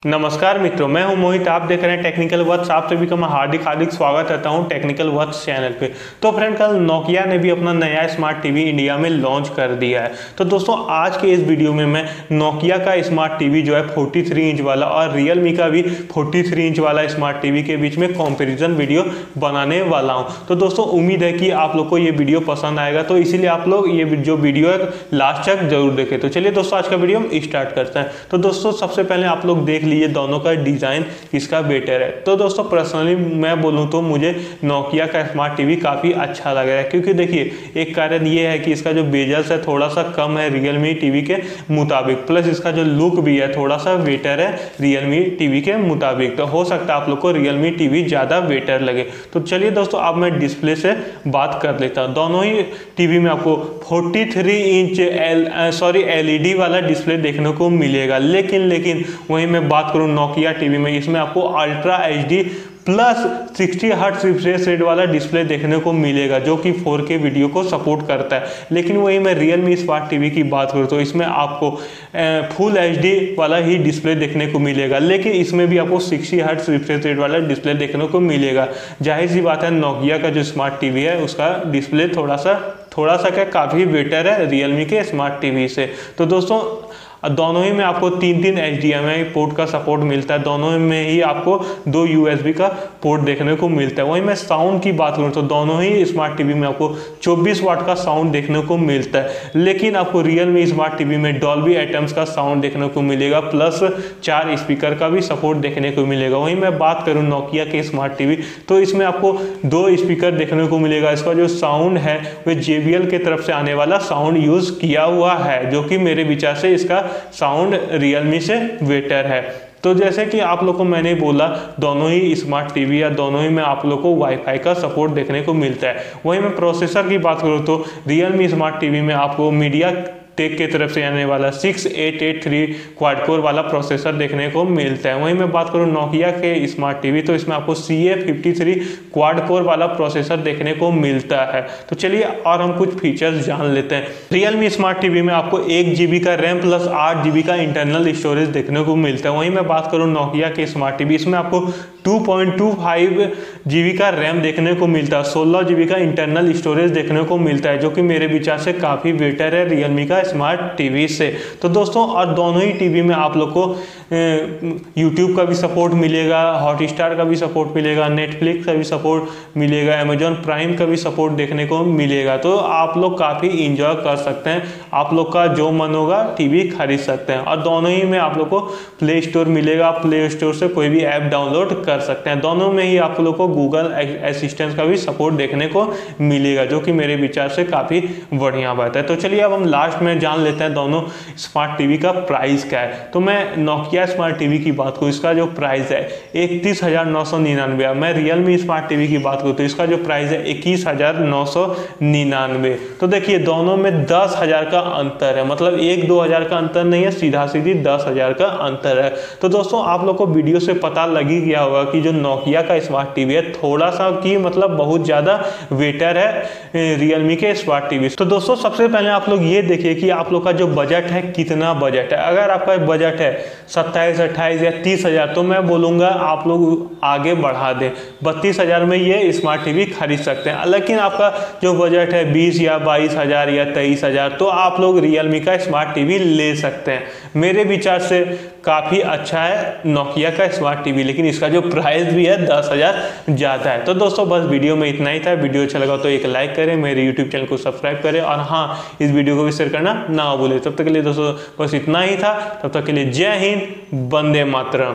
नमस्कार मित्रों, मैं हूं मोहित। आप देख रहे हैं टेक्निकल वर्ड्स। आप सभी का मैं हार्दिक स्वागत करता हूं टेक्निकल वर्ड्स चैनल पे। तो फ्रेंड, कल नोकिया ने भी अपना नया स्मार्ट टीवी इंडिया में लॉन्च कर दिया है। तो दोस्तों, आज के इस वीडियो में मैं नोकिया का स्मार्ट टीवी जो है 43 इंच वाला और रियलमी का भी 43 इंच वाला स्मार्ट टीवी के बीच में कंपेरिजन वीडियो बनाने वाला हूँ। तो दोस्तों, उम्मीद है कि आप लोग को ये वीडियो पसंद आएगा, तो इसीलिए आप लोग ये जो वीडियो है लास्ट तक जरूर देखें। तो चलिए दोस्तों, आज का वीडियो हम स्टार्ट करते हैं। तो दोस्तों, सबसे पहले आप लोग देख ये दोनों का डिजाइन किसका बेटर है। तो दोस्तों, पर्सनली मैं बोलूं तो मुझे नोकिया का स्मार्ट टीवी काफ़ी अच्छा लग रहा है, क्योंकि देखिए एक कारण ये है कि इसका जो बेजल्स है थोड़ा सा कम है रियलमी टीवी के मुताबिक, प्लस इसका जो लुक भी है थोड़ा सा बेटर है रियलमी टीवी के मुताबिक। तो हो सकता है आप लोग को रियलमी टीवी ज़्यादा बेटर लगे। तो चलिए दोस्तों, अब मैं डिस्प्ले से बात कर लेता हूँ। दोनों ही टीवी में आपको 43 इंच LED वाला डिस्प्ले देखने को मिलेगा, लेकिन वहीं मैं बात करूं नोकिया टीवी में, इसमें आपको ultra HD plus 60 hertz refresh rate वाला डिस्प्ले देखने को मिलेगा, जो कि 4K वीडियो को सपोर्ट करता है। लेकिन वही मैं रियलमी स्मार्ट टीवी की बात करूँ तो इसमें आपको फुल HD वाला ही डिस्प्ले देखने को मिलेगा, लेकिन इसमें भी आपको 60 हर्ट्ज रिफ्रेश रेट वाला डिस्प्ले देखने को मिलेगा। जाहिर सी बात है, नोकिया का जो स्मार्ट टीवी है उसका डिस्प्ले थोड़ा सा क्या काफ़ी बेटर है रियलमी के स्मार्ट टीवी से। तो दोस्तों, दोनों ही में आपको 3 HDMI पोर्ट का सपोर्ट मिलता है। दोनों में ही आपको 2 USB का पोर्ट देखने को मिलता है। वहीं मैं साउंड की बात करूं तो दोनों ही स्मार्ट टीवी में आपको 24 वाट का साउंड देखने को मिलता है, लेकिन आपको रियलमी स्मार्ट टीवी में डॉल्बी एटम्स का साउंड देखने को मिलेगा, प्लस 4 स्पीकर का भी सपोर्ट देखने को मिलेगा। वहीं मैं बात करूँ नोकिया के स्मार्ट टीवी तो इसमें आपको 2 स्पीकर देखने को मिलेगा। इसका जो साउंड है वह JBL की तरफ से आने वाला साउंड यूज किया हुआ है, जो कि मेरे विचार से इसका साउंड रियलमी से बेटर है। तो जैसे कि आप लोग को मैंने बोला, दोनों ही स्मार्ट टीवी या दोनों ही में आप लोग को वाईफाई का सपोर्ट देखने को मिलता है। वहीं मैं प्रोसेसर की बात करूँ तो रियलमी स्मार्ट टीवी में आपको मीडिया टेक की तरफ से आने वाला 6883 क्वाड कोर वाला प्रोसेसर देखने को मिलता है। वहीं मैं बात करूं नोकिया के स्मार्ट टीवी तो इसमें आपको CA53 क्वाड कोर वाला प्रोसेसर देखने को मिलता है। तो चलिए और हम कुछ फीचर्स जान लेते हैं। रियलमी स्मार्ट टीवी में आपको 1 GB का रैम प्लस 8 GB का इंटरनल स्टोरेज देखने को मिलता है। वहीं मैं बात करूँ नोकिया के स्मार्ट टीवी, इसमें आपको 2.25 GB का रैम देखने को मिलता है, 16 GB का इंटरनल स्टोरेज देखने को मिलता है, जो कि मेरे विचार से काफ़ी बेटर है रियलमी का स्मार्ट टीवी से। तो दोस्तों, और दोनों ही टीवी में आप लोग को YouTube का भी सपोर्ट मिलेगा, हॉटस्टार का भी सपोर्ट मिलेगा, नेटफ्लिक्स का भी सपोर्ट मिलेगा, अमेजॉन प्राइम का भी सपोर्ट देखने को मिलेगा। तो आप लोग काफ़ी इंजॉय कर सकते हैं। आप लोग का जो मन होगा टीवी खरीद सकते हैं। और दोनों ही में आप लोग को प्ले स्टोर मिलेगा, आप प्ले स्टोर से कोई भी ऐप डाउनलोड कर सकते हैं। दोनों में ही आप लोग को गूगल असिस्टेंट का भी सपोर्ट देखने को मिलेगा, जो कि मेरे विचार से काफ़ी बढ़िया बात है। तो चलिए अब हम लास्ट में जान लेते हैं दोनों स्मार्ट टीवी का प्राइस क्या है। तो मैं नोकिया स्मार्ट टीवी की बात करूँ, इसका जो प्राइस है 31,999। मैं रियलमी स्मार्ट टीवी की बात करूँ तो इसका जो प्राइस है 21,999। तो देखिए दोनों में 10,000 का अंतर है, मतलब 1-2 हज़ार का अंतर नहीं है, सीधा सीधी 10,000 का अंतर है। तो दोस्तों, आप लोग को वीडियो से पता लग ही गया होगा कि जो नोकिया का स्मार्ट टीवी है थोड़ा सा की मतलब बहुत ज़्यादा बेटर है रियलमी के स्मार्ट टीवी। तो दोस्तों, सबसे पहले आप लोग ये देखिए कि आप लोग का जो बजट है कितना बजट है। अगर आपका बजट है 27, 28 या 30,000 तो मैं बोलूँगा आप लोग आगे बढ़ा दें, 32,000 में ये स्मार्ट टीवी खरीद सकते हैं। लेकिन आपका जो बजट है 20 या 22,000 या 23,000 तो आप लोग रियलमी का स्मार्ट टीवी ले सकते हैं। मेरे विचार से काफ़ी अच्छा है नोकिया का स्मार्ट टीवी, लेकिन इसका जो प्राइस भी है 10,000 ज़्यादा है। तो दोस्तों, बस वीडियो में इतना ही था। वीडियो अच्छा लगा तो एक लाइक करें, मेरे YouTube चैनल को सब्सक्राइब करें, और हाँ, इस वीडियो को भी शेयर करना ना भूलें। तब तक के लिए दोस्तों बस इतना ही था। तब तक के लिए जय हिंद, वंदे मातरम।